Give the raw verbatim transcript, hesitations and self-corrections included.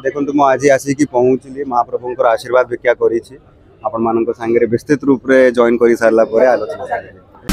देखो मु आज आसिक पहुँचली महाप्रभुंर आशीर्वाद भिक्षा कर विस्तृत रूप से जॉइन कर सारा आलोचना।